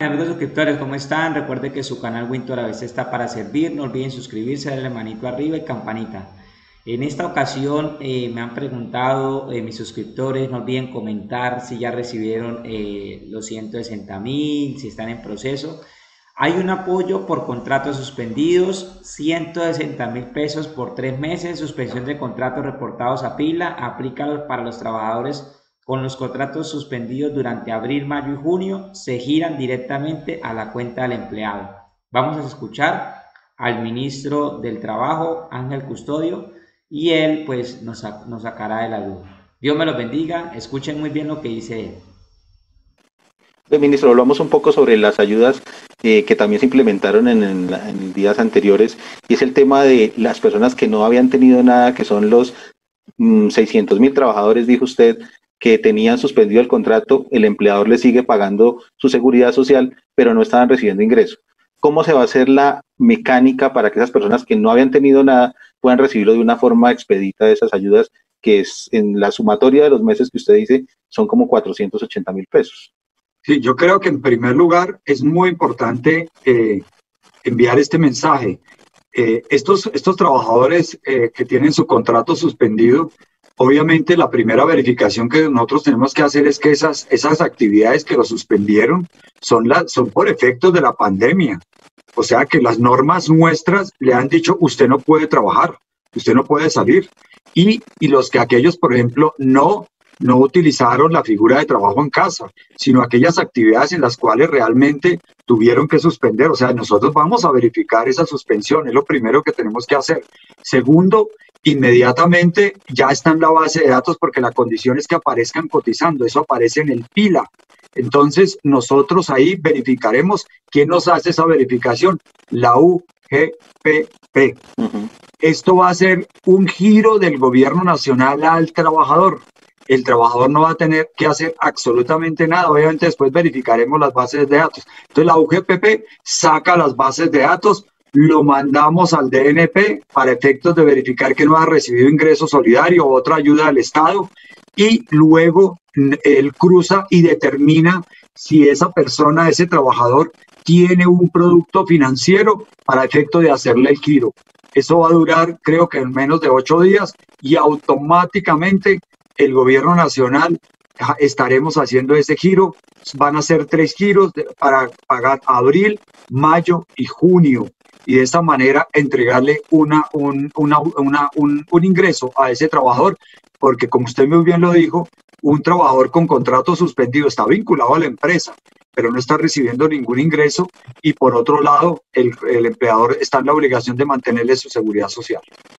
Amigos suscriptores, ¿cómo están? Recuerden que su canal Winter a veces está para servir. No olviden suscribirse, darle manito arriba y campanita. En esta ocasión me han preguntado mis suscriptores, no olviden comentar si ya recibieron los 160.000, si están en proceso. Hay un apoyo por contratos suspendidos, 160.000 pesos por 3 meses, suspensión de contratos reportados a pila, aplica para los trabajadores con los contratos suspendidos durante abril, mayo y junio, se giran directamente a la cuenta del empleado. Vamos a escuchar al ministro del Trabajo, Ángel Custodio, y él pues nos sacará de la duda. Dios me los bendiga, escuchen muy bien lo que dice él. Ministro, hablamos un poco sobre las ayudas que también se implementaron en días anteriores, y es el tema de las personas que no habían tenido nada, que son los 600.000 trabajadores, dijo usted, que tenían suspendido el contrato, el empleador les sigue pagando su seguridad social, pero no estaban recibiendo ingreso. ¿Cómo se va a hacer la mecánica para que esas personas que no habían tenido nada puedan recibirlo de una forma expedita de esas ayudas, que es en la sumatoria de los meses que usted dice son como 480.000 pesos? Sí, yo creo que en primer lugar es muy importante enviar este mensaje. Estos trabajadores que tienen su contrato suspendido, obviamente la primera verificación que nosotros tenemos que hacer es que esas actividades que lo suspendieron son por efectos de la pandemia. O sea que las normas nuestras le han dicho, usted no puede trabajar, usted no puede salir. Y aquellos, por ejemplo, no utilizaron la figura de trabajo en casa, sino aquellas actividades en las cuales realmente tuvieron que suspender. O sea, nosotros vamos a verificar esa suspensión, es lo primero que tenemos que hacer. Segundo, inmediatamente ya está en la base de datos, porque la condición es que aparezcan cotizando, eso aparece en el PILA. Entonces, nosotros ahí verificaremos quién nos hace esa verificación, la UGPP. Esto va a ser un giro del gobierno nacional al trabajador. El trabajador no va a tener que hacer absolutamente nada. Obviamente después verificaremos las bases de datos. Entonces la UGPP saca las bases de datos, lo mandamos al DNP para efectos de verificar que no ha recibido ingreso solidario o otra ayuda del Estado, y luego él cruza y determina si esa persona, ese trabajador, tiene un producto financiero para efecto de hacerle el giro. Eso va a durar, creo que en menos de 8 días, y automáticamente el gobierno nacional estaremos haciendo ese giro. Van a ser 3 giros para pagar abril, mayo y junio, y de esta manera entregarle un ingreso a ese trabajador, porque como usted muy bien lo dijo, un trabajador con contrato suspendido está vinculado a la empresa, pero no está recibiendo ningún ingreso, y por otro lado el empleador está en la obligación de mantenerle su seguridad social.